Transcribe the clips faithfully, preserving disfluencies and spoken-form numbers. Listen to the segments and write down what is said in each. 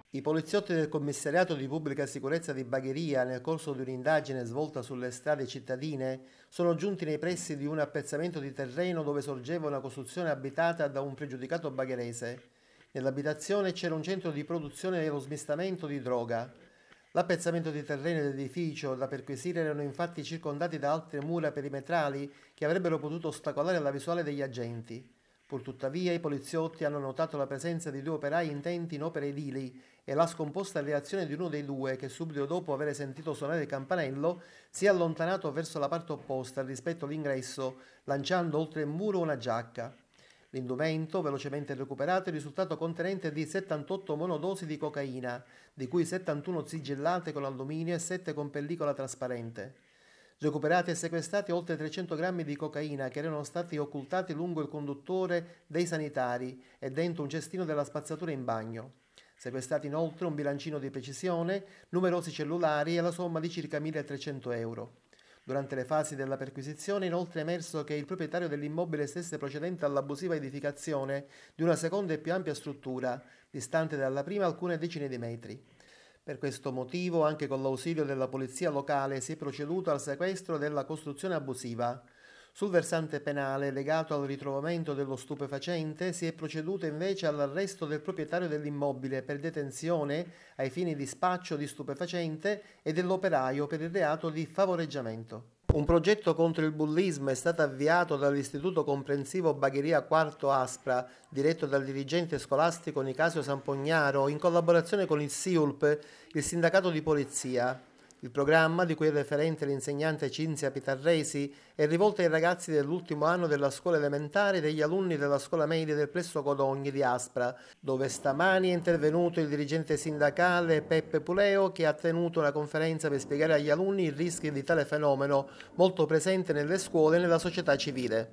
I poliziotti del Commissariato di Pubblica Sicurezza di Bagheria, nel corso di un'indagine svolta sulle strade cittadine, sono giunti nei pressi di un appezzamento di terreno dove sorgeva una costruzione abitata da un pregiudicato bagherese. Nell'abitazione c'era un centro di produzione e lo smistamento di droga. L'appezzamento di terreno dell'edificio da perquisire erano infatti circondati da altre mura perimetrali che avrebbero potuto ostacolare la visuale degli agenti. Purtuttavia i poliziotti hanno notato la presenza di due operai intenti in opere edili e la scomposta reazione di uno dei due che subito dopo aver sentito suonare il campanello si è allontanato verso la parte opposta rispetto all'ingresso, lanciando oltre il muro una giacca. L'indumento, velocemente recuperato, è risultato contenente di settantotto monodosi di cocaina, di cui settantuno sigillate con alluminio e sette con pellicola trasparente. Recuperati e sequestrati oltre trecento grammi di cocaina che erano stati occultati lungo il conduttore dei sanitari e dentro un cestino della spazzatura in bagno. Sequestrati inoltre un bilancino di precisione, numerosi cellulari e la somma di circa milletrecento euro. Durante le fasi della perquisizione è inoltre emerso che il proprietario dell'immobile stesse procedendo all'abusiva edificazione di una seconda e più ampia struttura, distante dalla prima alcune decine di metri. Per questo motivo, anche con l'ausilio della polizia locale, si è proceduto al sequestro della costruzione abusiva. Sul versante penale, legato al ritrovamento dello stupefacente, si è proceduto invece all'arresto del proprietario dell'immobile per detenzione ai fini di spaccio di stupefacente e dell'operaio per il reato di favoreggiamento. Un progetto contro il bullismo è stato avviato dall'Istituto Comprensivo Bagheria Quarto Aspra, diretto dal dirigente scolastico Nicasio Sampognaro, in collaborazione con il S I U L P, il sindacato di polizia. Il programma, di cui è referente l'insegnante Cinzia Pitarresi, è rivolto ai ragazzi dell'ultimo anno della scuola elementare e degli alunni della scuola media del Plesso Codogni di Aspra, dove stamani è intervenuto il dirigente sindacale Peppe Puleo, che ha tenuto una conferenza per spiegare agli alunni i rischi di tale fenomeno, molto presente nelle scuole e nella società civile.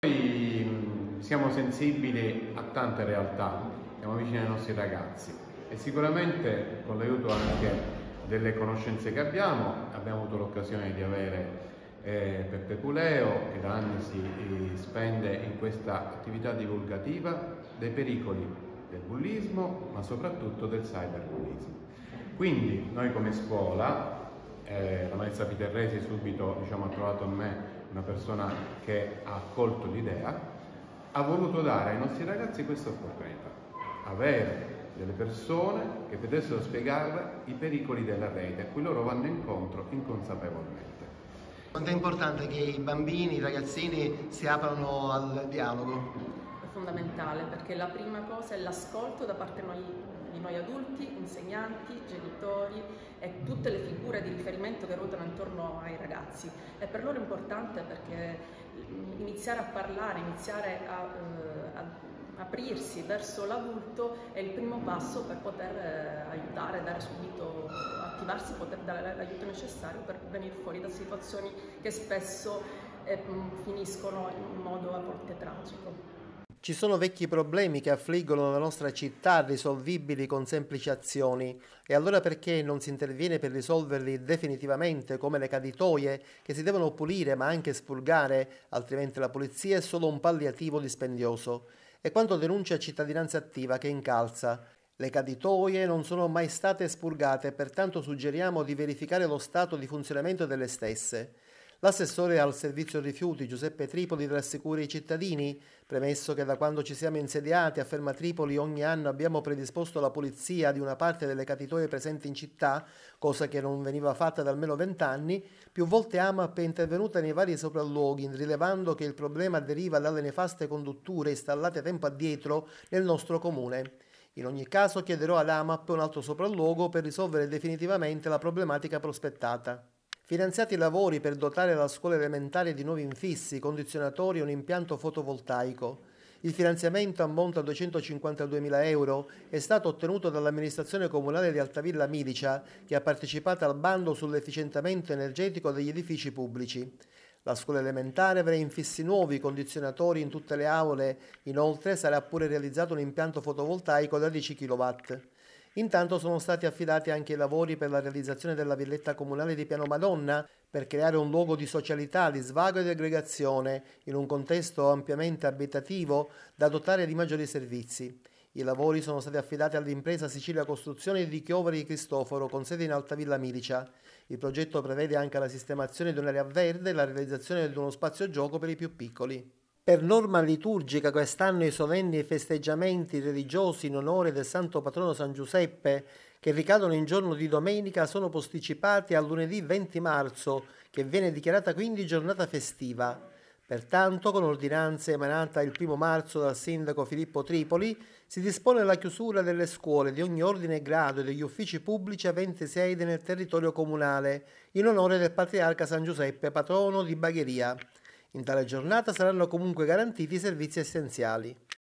Noi siamo sensibili a tante realtà, siamo vicini ai nostri ragazzi e sicuramente con l'aiuto anche delle conoscenze che abbiamo, abbiamo avuto l'occasione di avere eh, Peppe Puleo, che da anni si eh, spende in questa attività divulgativa dei pericoli del bullismo, ma soprattutto del cyberbullismo. Quindi noi come scuola, eh, la maestra Pitarresi subito diciamo, ha trovato in me una persona che ha accolto l'idea, ha voluto dare ai nostri ragazzi questa opportunità, avere delle persone che potessero spiegare i pericoli della rete a cui loro vanno incontro inconsapevolmente. Quanto è importante che i bambini, i ragazzini si aprano al dialogo? È fondamentale perché la prima cosa è l'ascolto da parte noi, di noi adulti, insegnanti, genitori e tutte le figure di riferimento che ruotano intorno ai ragazzi. E per loro è importante perché iniziare a parlare, iniziare a, eh, a aprirsi verso l'adulto è il primo passo per poter eh, aiutare, dare subito, attivarsi, poter dare l'aiuto necessario per venire fuori da situazioni che spesso eh, finiscono in modo a volte tragico. Ci sono vecchi problemi che affliggono la nostra città risolvibili con semplici azioni e allora perché non si interviene per risolverli definitivamente come le caditoie che si devono pulire ma anche spulgare, altrimenti la pulizia è solo un palliativo dispendioso. E quanto denuncia Cittadinanza Attiva che incalza. Le caditoie non sono mai state spurgate e pertanto suggeriamo di verificare lo stato di funzionamento delle stesse. L'assessore al servizio rifiuti Giuseppe Tripoli rassicura i cittadini, premesso che da quando ci siamo insediati a Ferma Tripoli ogni anno abbiamo predisposto la pulizia di una parte delle caditoie presenti in città, cosa che non veniva fatta da almeno vent'anni, più volte AMAP è intervenuta nei vari sopralluoghi, rilevando che il problema deriva dalle nefaste condutture installate tempo addietro nel nostro comune. In ogni caso chiederò ad AMAP un altro sopralluogo per risolvere definitivamente la problematica prospettata. Finanziati i lavori per dotare la scuola elementare di nuovi infissi, condizionatori e un impianto fotovoltaico. Il finanziamento ammonta a duecentocinquantaduemila euro, è stato ottenuto dall'amministrazione comunale di Altavilla Milicia, che ha partecipato al bando sull'efficientamento energetico degli edifici pubblici. La scuola elementare avrà infissi nuovi, condizionatori in tutte le aule, inoltre sarà pure realizzato un impianto fotovoltaico da dieci chilowatt. Intanto sono stati affidati anche i lavori per la realizzazione della villetta comunale di Piano Madonna per creare un luogo di socialità, di svago e di aggregazione in un contesto ampiamente abitativo da dotare di maggiori servizi. I lavori sono stati affidati all'impresa Sicilia Costruzioni di Chioveri di Cristoforo, con sede in Altavilla Milicia. Il progetto prevede anche la sistemazione di un'area verde e la realizzazione di uno spazio gioco per i più piccoli. Per norma liturgica quest'anno i solenni festeggiamenti religiosi in onore del santo patrono San Giuseppe, che ricadono in giorno di domenica, sono posticipati a lunedì venti marzo, che viene dichiarata quindi giornata festiva. Pertanto, con ordinanza emanata il primo marzo dal sindaco Filippo Tripoli, si dispone la chiusura delle scuole di ogni ordine e grado e degli uffici pubblici aventi sede nel territorio comunale, in onore del patriarca San Giuseppe, patrono di Bagheria. In tale giornata saranno comunque garantiti i servizi essenziali.